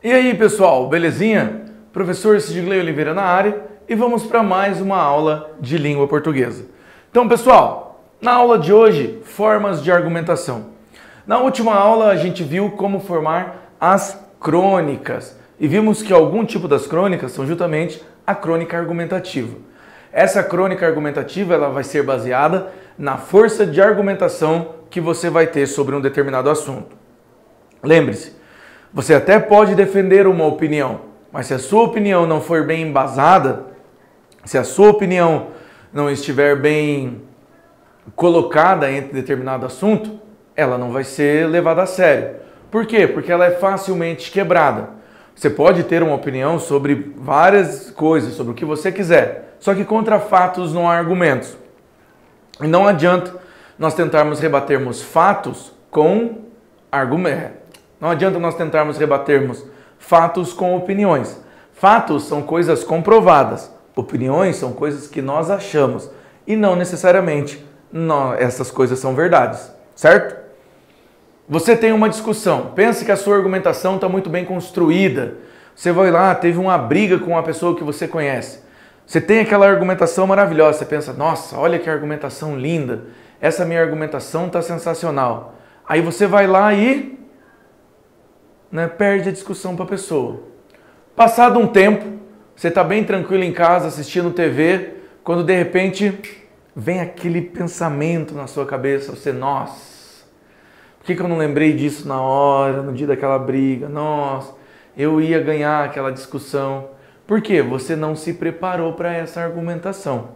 E aí pessoal, belezinha? Professor Sidney Oliveira na área e vamos para mais uma aula de língua portuguesa. Então pessoal, na aula de hoje, formas de argumentação. Na última aula a gente viu como formar as crônicas e vimos que algum tipo das crônicas são justamente a crônica argumentativa. Essa crônica argumentativa ela vai ser baseada na força de argumentação que você vai ter sobre um determinado assunto. Lembre-se, você até pode defender uma opinião, mas se a sua opinião não for bem embasada, se a sua opinião não estiver bem colocada entre determinado assunto, ela não vai ser levada a sério. Por quê? Porque ela é facilmente quebrada. Você pode ter uma opinião sobre várias coisas, sobre o que você quiser, só que contra fatos não há argumentos. E não adianta nós tentarmos rebatermos fatos com argumentos. Não adianta nós tentarmos rebatermos fatos com opiniões. Fatos são coisas comprovadas. Opiniões são coisas que nós achamos. E não necessariamente essas coisas são verdades. Certo? Você tem uma discussão. Pense que a sua argumentação está muito bem construída. Você vai lá, teve uma briga com uma pessoa que você conhece. Você tem aquela argumentação maravilhosa. Você pensa, nossa, olha que argumentação linda. Essa minha argumentação está sensacional. Aí você vai lá e perde a discussão para a pessoa. Passado um tempo, você está bem tranquilo em casa assistindo TV, quando de repente vem aquele pensamento na sua cabeça, você, nossa, por que eu não lembrei disso na hora, no dia daquela briga? Nossa, eu ia ganhar aquela discussão. Por quê? Você não se preparou para essa argumentação.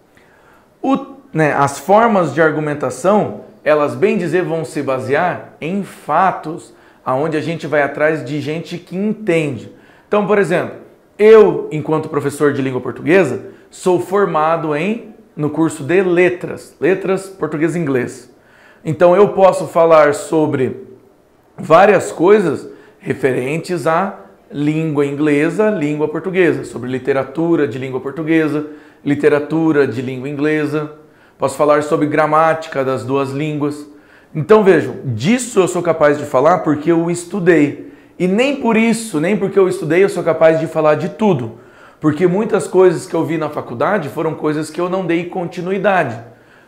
As formas de argumentação, elas bem dizer vão se basear em fatos, aonde a gente vai atrás de gente que entende. Então, por exemplo, eu, enquanto professor de língua portuguesa, sou formado no curso de letras português e inglês. Então, eu posso falar sobre várias coisas referentes à língua inglesa, língua portuguesa, sobre literatura de língua portuguesa, literatura de língua inglesa. Posso falar sobre gramática das duas línguas. Então vejam, disso eu sou capaz de falar porque eu estudei. E nem por isso, nem porque eu estudei, eu sou capaz de falar de tudo. Porque muitas coisas que eu vi na faculdade foram coisas que eu não dei continuidade.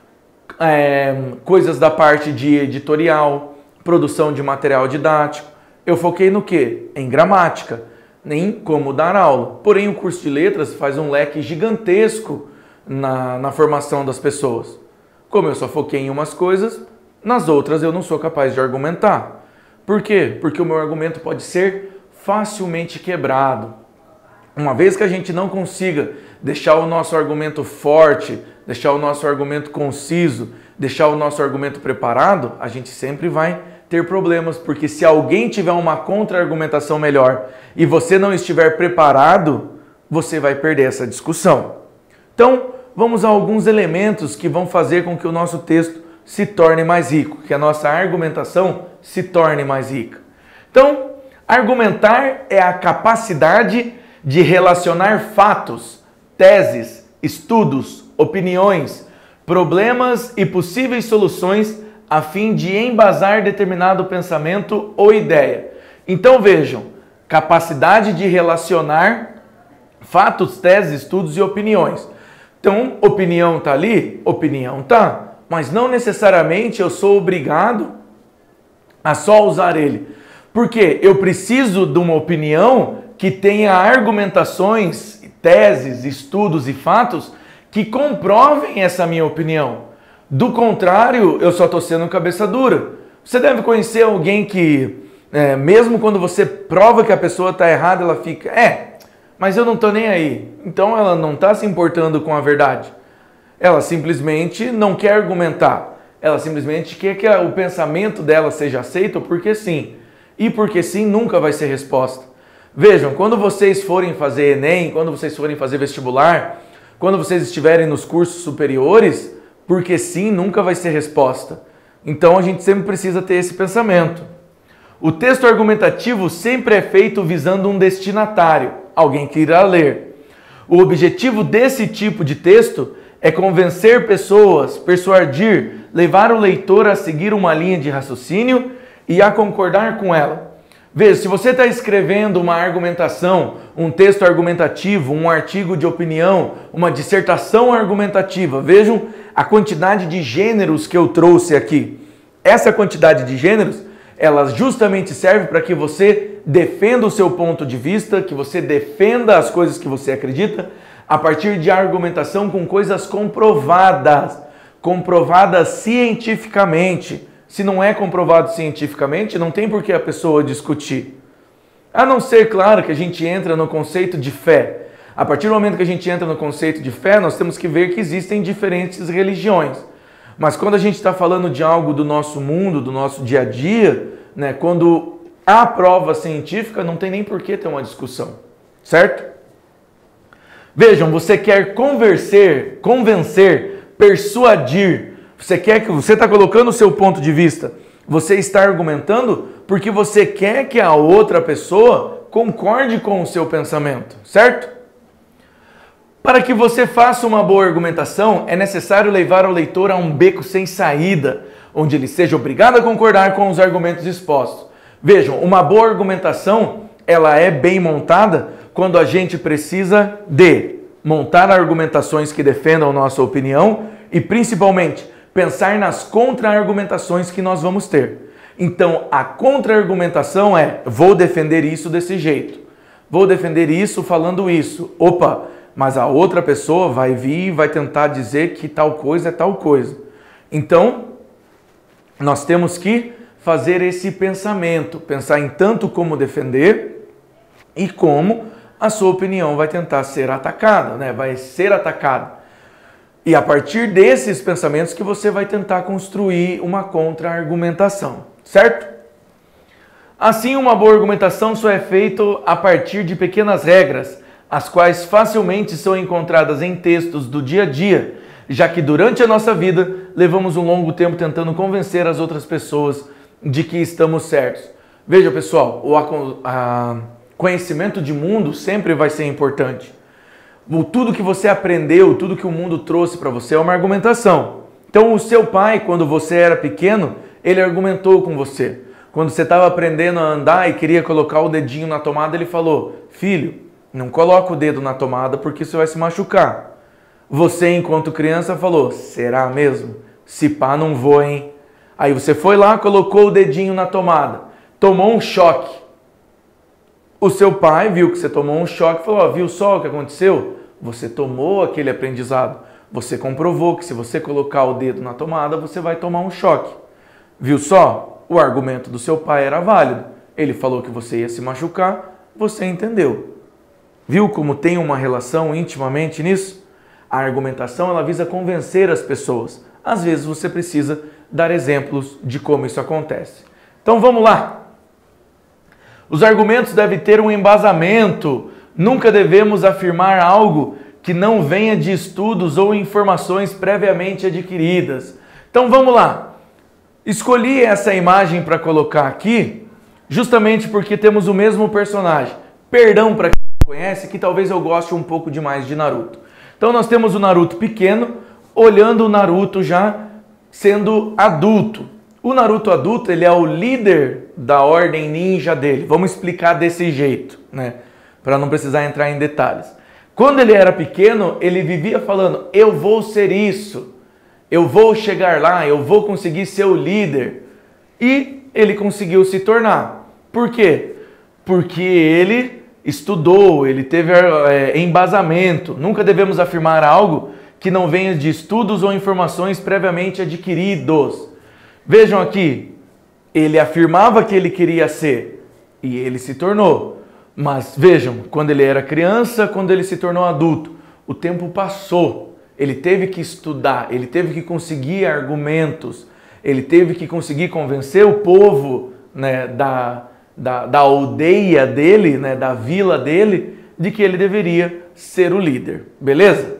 Coisas da parte de editorial, produção de material didático. Eu foquei no quê? Em gramática, em como dar aula. Porém, o curso de letras faz um leque gigantesco na formação das pessoas. Como eu só foquei em umas coisas, nas outras eu não sou capaz de argumentar. Por quê? Porque o meu argumento pode ser facilmente quebrado. Uma vez que a gente não consiga deixar o nosso argumento forte, deixar o nosso argumento conciso, deixar o nosso argumento preparado, a gente sempre vai ter problemas, porque se alguém tiver uma contra-argumentação melhor e você não estiver preparado, você vai perder essa discussão. Então, vamos a alguns elementos que vão fazer com que o nosso texto se torne mais rico, que a nossa argumentação se torne mais rica. Então, argumentar é a capacidade de relacionar fatos, teses, estudos, opiniões, problemas e possíveis soluções a fim de embasar determinado pensamento ou ideia. Então vejam, capacidade de relacionar fatos, teses, estudos e opiniões. Então, opinião está ali? Opinião está. Mas não necessariamente eu sou obrigado a só usar ele. Porque eu preciso de uma opinião que tenha argumentações, teses, estudos e fatos que comprovem essa minha opinião. Do contrário, eu só estou sendo cabeça dura. Você deve conhecer alguém que, mesmo quando você prova que a pessoa está errada, ela fica, mas eu não estou nem aí. Então ela não está se importando com a verdade. Ela simplesmente não quer argumentar. Ela simplesmente quer que o pensamento dela seja aceito porque sim. E porque sim nunca vai ser resposta. Vejam, quando vocês forem fazer Enem, quando vocês forem fazer vestibular, quando vocês estiverem nos cursos superiores, porque sim nunca vai ser resposta. Então a gente sempre precisa ter esse pensamento. O texto argumentativo sempre é feito visando um destinatário, alguém que irá ler. O objetivo desse tipo de texto é convencer pessoas, persuadir, levar o leitor a seguir uma linha de raciocínio e a concordar com ela. Veja, se você está escrevendo uma argumentação, um texto argumentativo, um artigo de opinião, uma dissertação argumentativa, vejam a quantidade de gêneros que eu trouxe aqui. Essa quantidade de gêneros, ela justamente serve para que você defenda o seu ponto de vista, que você defenda as coisas que você acredita, a partir de argumentação com coisas comprovadas, comprovadas cientificamente. Se não é comprovado cientificamente, não tem por que a pessoa discutir. A não ser, claro, que a gente entra no conceito de fé. A partir do momento que a gente entra no conceito de fé, nós temos que ver que existem diferentes religiões. Mas quando a gente está falando de algo do nosso mundo, do nosso dia a dia, né, quando há prova científica, não tem nem por que ter uma discussão, certo? Vejam, você quer convencer, persuadir. Você está colocando o seu ponto de vista, você está argumentando porque você quer que a outra pessoa concorde com o seu pensamento, certo? Para que você faça uma boa argumentação, é necessário levar o leitor a um beco sem saída, onde ele seja obrigado a concordar com os argumentos expostos. Vejam, uma boa argumentação, ela é bem montada quando a gente precisa de montar argumentações que defendam nossa opinião e, principalmente, pensar nas contra-argumentações que nós vamos ter. Então, a contra-argumentação é: vou defender isso desse jeito, vou defender isso falando isso. Opa, mas a outra pessoa vai vir e vai tentar dizer que tal coisa é tal coisa. Então, nós temos que fazer esse pensamento, pensar em tanto como defender e como a sua opinião vai tentar ser atacada, né? Vai ser atacada. E a partir desses pensamentos que você vai tentar construir uma contra-argumentação, certo? Assim, uma boa argumentação só é feita a partir de pequenas regras, as quais facilmente são encontradas em textos do dia a dia, já que durante a nossa vida levamos um longo tempo tentando convencer as outras pessoas de que estamos certos. Veja, pessoal, o conhecimento de mundo sempre vai ser importante. Tudo que você aprendeu, tudo que o mundo trouxe para você é uma argumentação. Então, o seu pai, quando você era pequeno, ele argumentou com você. Quando você estava aprendendo a andar e queria colocar o dedinho na tomada, ele falou: filho, não coloca o dedo na tomada porque você vai se machucar. Você, enquanto criança, falou: será mesmo? Se pá, não vou, hein? Aí você foi lá, colocou o dedinho na tomada, tomou um choque. O seu pai viu que você tomou um choque e falou: viu só o que aconteceu? Você tomou aquele aprendizado. Você comprovou que se você colocar o dedo na tomada, você vai tomar um choque. Viu só? O argumento do seu pai era válido. Ele falou que você ia se machucar, você entendeu. Viu como tem uma relação intimamente nisso? A argumentação, ela visa convencer as pessoas. Às vezes você precisa dar exemplos de como isso acontece. Então vamos lá. Os argumentos devem ter um embasamento. Nunca devemos afirmar algo que não venha de estudos ou informações previamente adquiridas. Então vamos lá. Escolhi essa imagem para colocar aqui justamente porque temos o mesmo personagem. Perdão para quem não conhece, que talvez eu goste um pouco demais de Naruto. Então nós temos o Naruto pequeno olhando o Naruto já sendo adulto. O Naruto adulto, ele é o líder da ordem ninja dele. Vamos explicar desse jeito, né? Para não precisar entrar em detalhes. Quando ele era pequeno, ele vivia falando: eu vou ser isso, eu vou chegar lá, eu vou conseguir ser o líder. E ele conseguiu se tornar. Por quê? Porque ele estudou, ele teve embasamento. Nunca devemos afirmar algo que não venha de estudos ou informações previamente adquiridos. Vejam aqui, ele afirmava que ele queria ser e ele se tornou. Mas vejam, quando ele era criança, quando ele se tornou adulto, o tempo passou. Ele teve que estudar, ele teve que conseguir argumentos, ele teve que conseguir convencer o povo, né, da aldeia dele, né, da vila dele, de que ele deveria ser o líder. Beleza?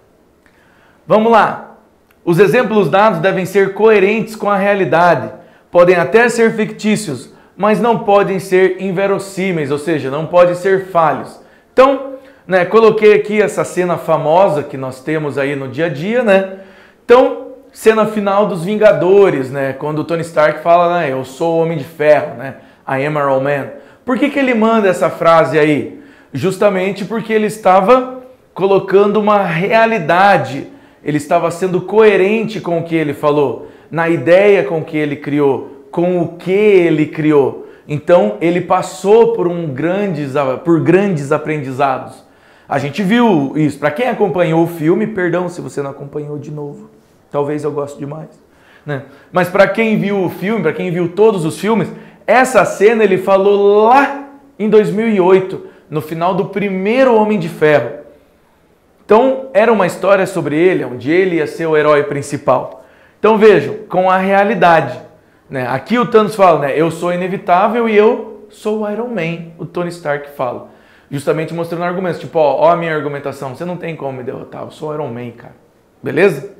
Vamos lá. Os exemplos dados devem ser coerentes com a realidade. Podem até ser fictícios, mas não podem ser inverossímeis, ou seja, não podem ser falhos. Então, né, coloquei aqui essa cena famosa que nós temos aí no dia a dia, né? Então, cena final dos Vingadores, né? Quando o Tony Stark fala, né, eu sou o Homem de Ferro, né? I am a man. Por que ele manda essa frase aí? Justamente porque ele estava colocando uma realidade, ele estava sendo coerente com o que ele falou, na ideia com que ele criou, com o que ele criou. Então ele passou por grandes aprendizados. A gente viu isso. Para quem acompanhou o filme, perdão se você não acompanhou de novo, talvez eu goste demais, né? Mas para quem viu o filme, para quem viu todos os filmes, essa cena ele falou lá em 2008, no final do primeiro Homem de Ferro. Então era uma história sobre ele, onde ele ia ser o herói principal. Então vejam, com a realidade, né? Aqui o Thanos fala, né? Eu sou inevitável e eu sou o Iron Man, o Tony Stark fala. Justamente mostrando argumentos, tipo, ó a minha argumentação, você não tem como me derrotar, eu sou o Iron Man, cara. Beleza?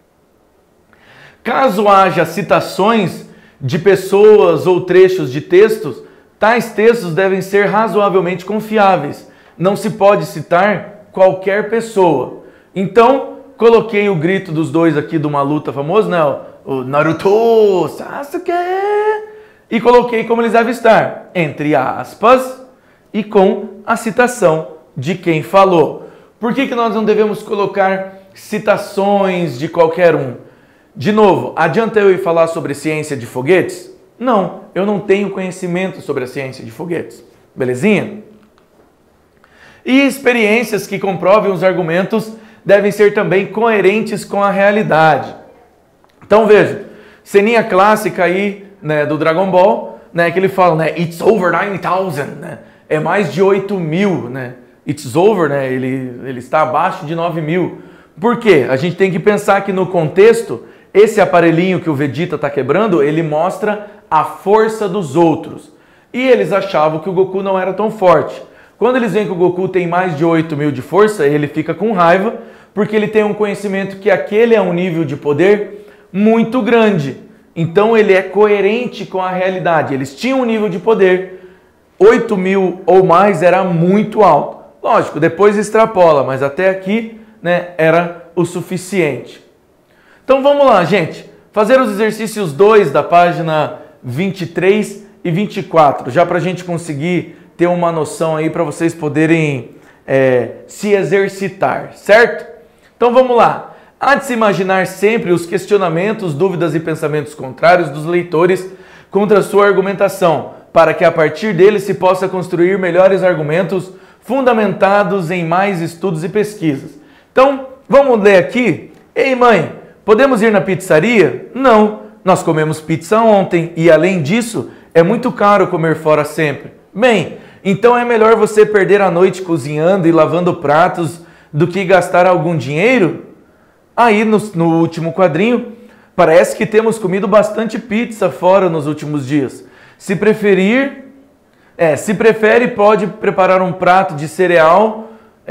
Caso haja citações de pessoas ou trechos de textos, tais textos devem ser razoavelmente confiáveis. Não se pode citar qualquer pessoa. Então, coloquei o grito dos dois aqui de uma luta famosa, né? O Naruto, Sasuke, e coloquei como eles devem estar, entre aspas, e com a citação de quem falou. Por que nós não devemos colocar citações de qualquer um? De novo, adianta eu ir falar sobre ciência de foguetes? Não, eu não tenho conhecimento sobre a ciência de foguetes. Belezinha? E experiências que comprovem os argumentos devem ser também coerentes com a realidade. Então veja, ceninha clássica aí, né, do Dragon Ball, né, que ele fala, né, it's over 9,000, né, é mais de 8.000, né, it's over, né, ele está abaixo de 9.000. Por quê? A gente tem que pensar que no contexto, esse aparelhinho que o Vegeta está quebrando, ele mostra a força dos outros. E eles achavam que o Goku não era tão forte. Quando eles veem que o Goku tem mais de 8.000 de força, ele fica com raiva, porque ele tem um conhecimento que aquele é um nível de poder muito grande. Então ele é coerente com a realidade. Eles tinham um nível de poder, 8.000 ou mais era muito alto. Lógico, depois extrapola, mas até aqui, né, era o suficiente. Então vamos lá, gente. Fazer os exercícios 2 da página 23 e 24, já para a gente conseguir ter uma noção aí para vocês poderem se exercitar, certo? Então vamos lá. Há de se imaginar sempre os questionamentos, dúvidas e pensamentos contrários dos leitores contra a sua argumentação, para que a partir deles se possa construir melhores argumentos fundamentados em mais estudos e pesquisas. Então, vamos ler aqui. Ei, mãe, podemos ir na pizzaria? Não, nós comemos pizza ontem e, além disso, é muito caro comer fora sempre. Bem, então é melhor você perder a noite cozinhando e lavando pratos do que gastar algum dinheiro? Aí, no último quadrinho, parece que temos comido bastante pizza fora nos últimos dias. Se prefere, pode preparar um prato de cereal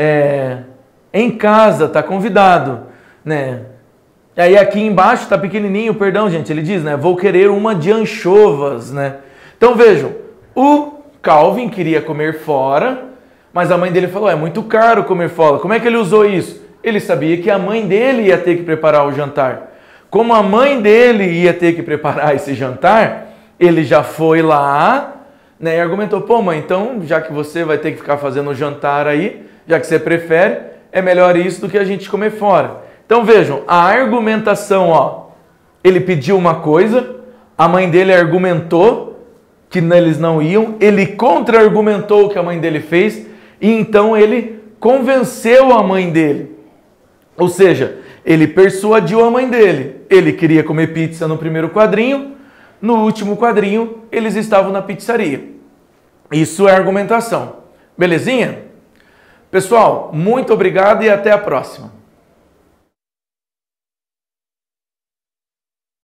em casa, tá convidado, né? E aí aqui embaixo tá pequenininho, perdão, gente, ele diz, né? Vou querer uma de anchovas, né? Então vejam, o Calvin queria comer fora, mas a mãe dele falou, é muito caro comer fora. Como é que ele usou isso? Ele sabia que a mãe dele ia ter que preparar o jantar. Como a mãe dele ia ter que preparar esse jantar, ele já foi lá, né, e argumentou, pô mãe, então já que você vai ter que ficar fazendo o jantar aí, já que você prefere, é melhor isso do que a gente comer fora. Então vejam, a argumentação, ó, ele pediu uma coisa, a mãe dele argumentou que eles não iam, ele contra-argumentou o que a mãe dele fez, e então ele convenceu a mãe dele. Ou seja, ele persuadiu a mãe dele. Ele queria comer pizza no primeiro quadrinho, no último quadrinho eles estavam na pizzaria. Isso é argumentação. Belezinha? Pessoal, muito obrigado e até a próxima.